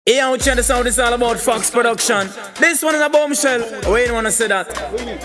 Yeah, we trying to sound this all about Fox Production. This one is a bombshell. We ain't wanna say that.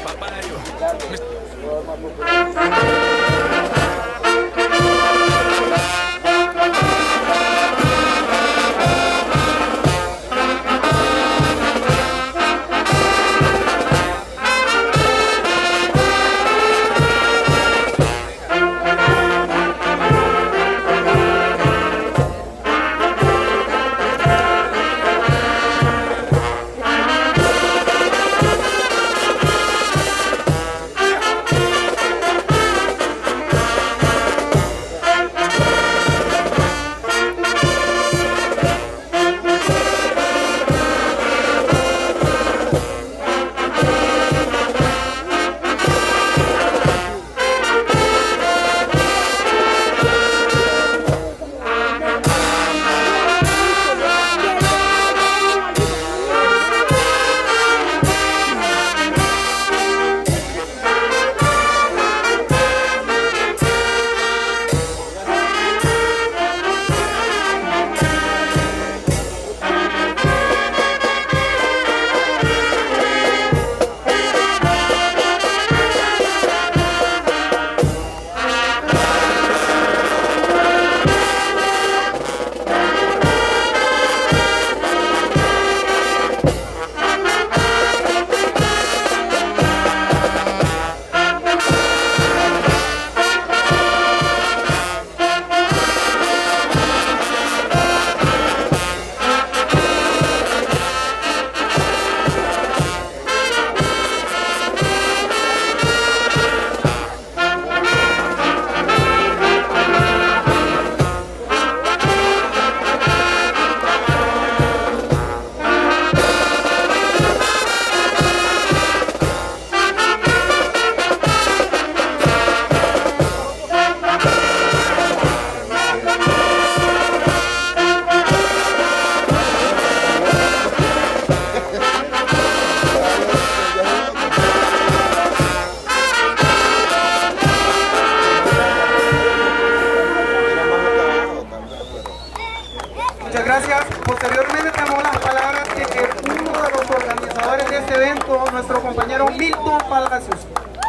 Muchas gracias. Posteriormente tenemos las palabras de uno de los organizadores de este evento, nuestro compañero Milton Palacios.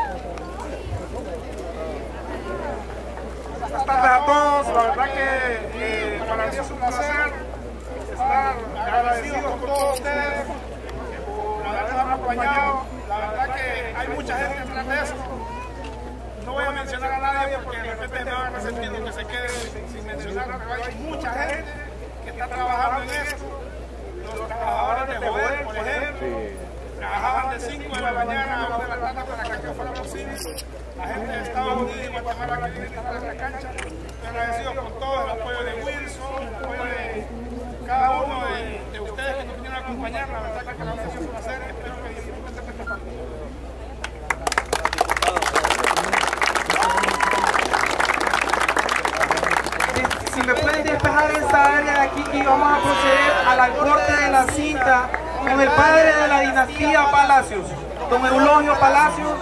Buenas tardes a todos. La verdad que para mí es un placer estar agradecido con todos ustedes por habernos acompañado. La verdad que hay mucha gente detrás de esto. No voy a mencionar a nadie porque de repente me van a resentir que se quede sin mencionar, pero hay mucha gente que está trabajando en esto. Los trabajadores de Joder, por ejemplo, trabajaban de 5 de la mañana a 2 de la tarde para que aquello fuera posible. La gente de Estados Unidos y Guatemala que viene a estar en la cancha. Estoy agradecido con todo el apoyo de Wilson, el apoyo de cada uno de ustedes que nos vinieron a acompañar. La verdad que para mí es un placer. Espero que disfruten este espectáculo. Si me pueden despejar esta área de aquí y vamos a proceder a la corte de la cinta con el padre de la dinastía Palacios, don Eulogio Palacios.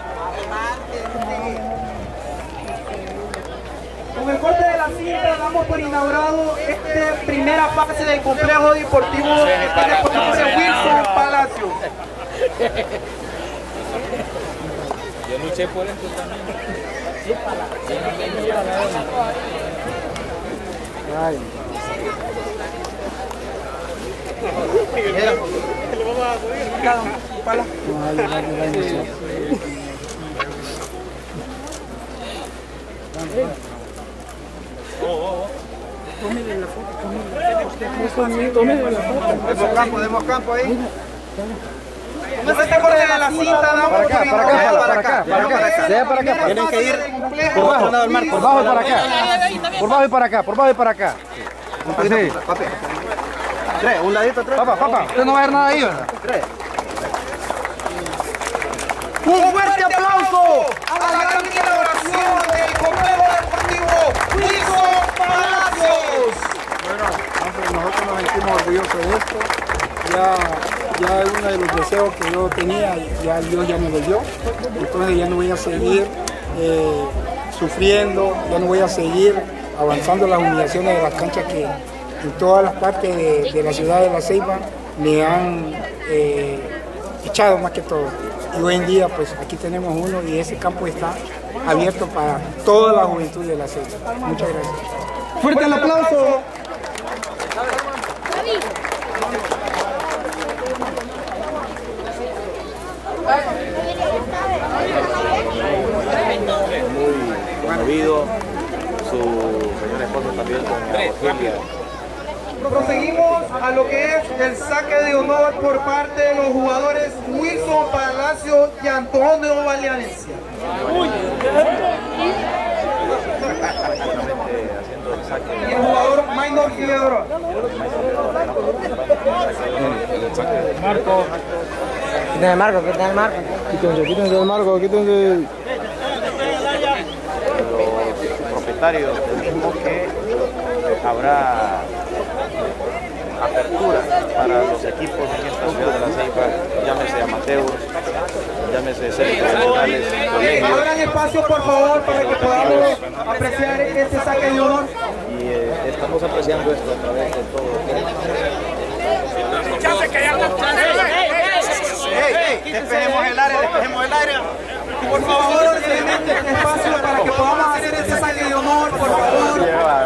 Con el corte de la cinta damos por inaugurado esta primera fase del complejo deportivo de Wilson Palacios. Yo luché por esto también. Ay. Mira, le vamos a subir. Pala. Tómele la foto, tómele la foto. Demos campo ahí. Como este corte de la cinta, damos para acá. Tienen que ir por bajo, por bajo y para acá. Por bajo y para acá, por bajo y para acá. Sí. papi. Tres, un ladito, tres. Papá, usted no va a ver nada ahí, ¿verdad? Tres. Un fuerte aplauso a la gran inauguración del complejo deportivo Wilson Palacios. Bueno, nosotros nos sentimos orgullosos de esto. Ya uno de los deseos que yo tenía, ya Dios ya me lo dio. Entonces ya no voy a seguir sufriendo, ya no voy a seguir avanzando las humillaciones de las canchas en todas las partes de la ciudad de La Ceiba le han echado más que todo. Y hoy en día pues aquí tenemos uno y ese campo está abierto para toda la juventud de La Ceiba. Muchas gracias. Fuerte el aplauso. Muy conmovido, su señor esposo también con Ofelia. Proseguimos a lo que es el saque de honor por parte de los jugadores Wilson Palacio y Antonio Valencia. Y el jugador Maynor Figueroa. Marco. Quítense el marco, quítense el marco. Quítense el marco, quítense. Los propietarios del mismo que habrá apertura para los equipos en esta ciudad de La Ceiba, llámese amateurs, llámese selecciones nacionales, colegios. Abran espacio por favor para que podamos apreciar este saque de honor. Y estamos apreciando esto a través de todo. Despejemos el área, despejemos el área. Por favor, simplemente espacio para que podamos hacer este saque de honor, por favor.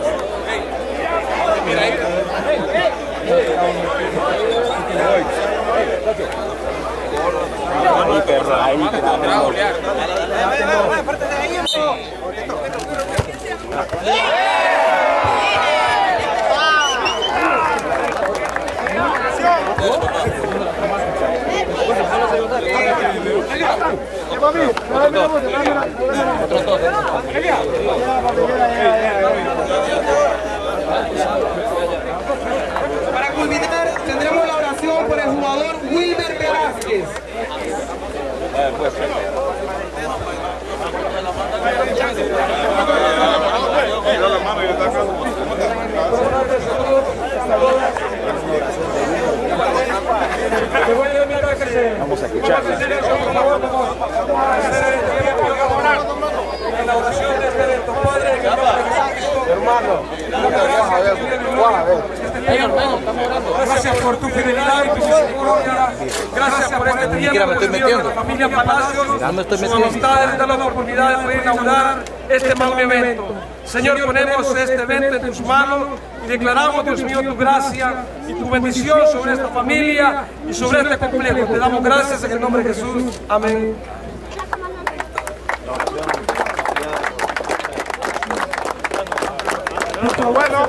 Para culminar, tendremos la oración por el jugador Wilber Velázquez. Vamos a escucharla. En la oración de este evento, Padre, que hermano, gracias por tu fidelidad y tu misericordia. Gracias por este tiempo que de la familia Palacios. Su amistad de dar la oportunidad de poder inaugurar este magno evento. Señor, ponemos este evento en tus manos y declaramos, Dios mío, tu gracia y tu bendición sobre esta familia y sobre este complejo. Te damos gracias en el nombre de Jesús. Amén. Bueno,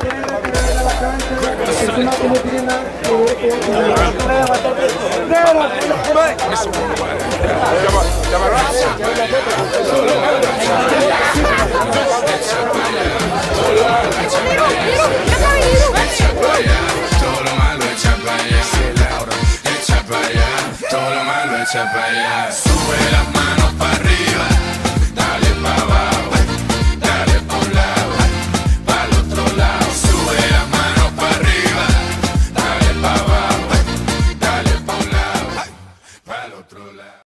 Sube las manos para arriba, dale para abajo.